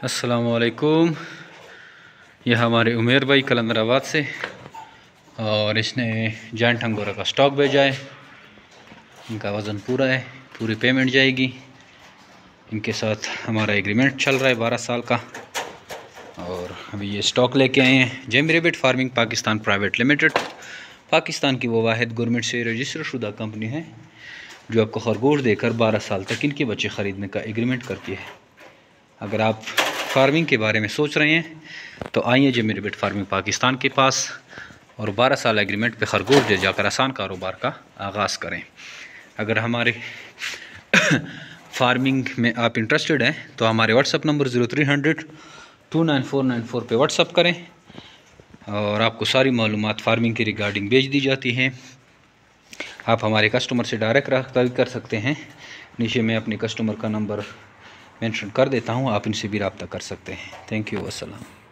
अस्सलामुअलैकुम। यह हमारे उमेर भाई कलंदराबाद से, और इसने जैंट अंगोरा का स्टॉक भेजा है। इनका वज़न पूरा है, पूरी पेमेंट जाएगी। इनके साथ हमारा एग्रीमेंट चल रहा है 12 साल का, और अभी ये स्टॉक लेके आए हैं। Gem Rabbit Farming Pakistan Private Limited Pakistan की वो वाहिद गवर्नमेंट से रजिस्टर शुदा कंपनी है जो आपको खरगोश देकर 12 साल तक इनके बच्चे ख़रीदने का एग्रीमेंट करती है। अगर आप फार्मिंग के बारे में सोच रहे हैं तो आइए जेम रेबिट फार्मिंग पाकिस्तान के पास और 12 साल एग्रीमेंट पे खरगोश दे जाकर आसान कारोबार का आगाज़ करें। अगर हमारे फार्मिंग में आप इंटरेस्टेड हैं तो हमारे व्हाट्सअप नंबर 0300 29494 पे व्हाट्सअप करें, और आपको सारी मालूमात फार्मिंग की रिगार्डिंग भेज दी जाती हैं। आप हमारे कस्टमर से डायरेक्ट रब्ता भी कर सकते हैं। नीचे मैं अपने कस्टमर का नंबर मेंशन कर देता हूँ, आप इनसे भी रब्ता कर सकते हैं। थैंक यू, अस्सलाम।